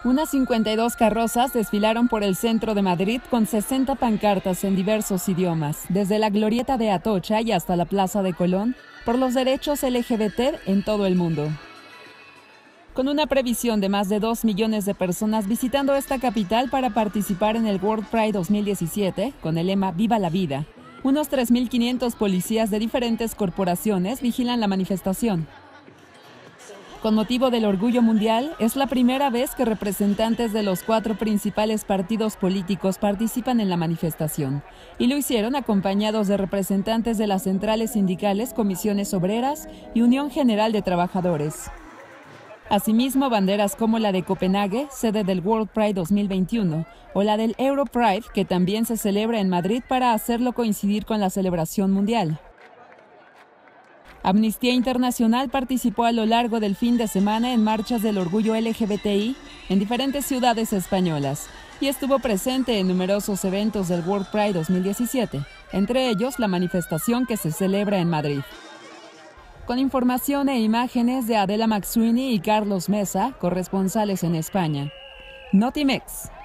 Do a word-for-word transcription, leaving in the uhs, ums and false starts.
Unas cincuenta y dos carrozas desfilaron por el centro de Madrid con sesenta pancartas en diversos idiomas, desde la glorieta de Atocha y hasta la Plaza de Colón, por los derechos L G B T en todo el mundo. Con una previsión de más de dos millones de personas visitando esta capital para participar en el World Pride dos mil diecisiete, con el lema Viva la Vida, unos tres mil quinientos policías de diferentes corporaciones vigilan la manifestación. Con motivo del orgullo mundial, es la primera vez que representantes de los cuatro principales partidos políticos participan en la manifestación, y lo hicieron acompañados de representantes de las centrales sindicales, comisiones obreras y Unión General de Trabajadores. Asimismo, banderas como la de Copenhague, sede del World Pride dos mil veintiuno, o la del Euro Pride, que también se celebra en Madrid para hacerlo coincidir con la celebración mundial. Amnistía Internacional participó a lo largo del fin de semana en marchas del orgullo L G B T I en diferentes ciudades españolas y estuvo presente en numerosos eventos del World Pride dos mil diecisiete, entre ellos la manifestación que se celebra en Madrid. Con información e imágenes de Adela McSweeney y Carlos Mesa, corresponsales en España. Notimex.